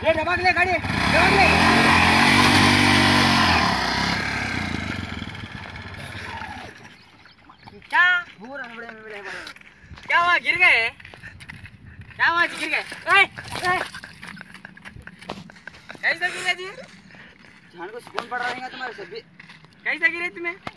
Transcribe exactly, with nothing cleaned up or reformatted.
ये दबाग ले गाड़ी, दबाग ले। क्या? पूरा बड़े बड़े बड़े। क्या हुआ, गिर गए? क्या हुआ जी, गिर गए? ए, ए। कैसे गिरे जी? जान को सुकून पड़ रहा है तुम्हारे सब भी। कैसे गिरे तुम्हें?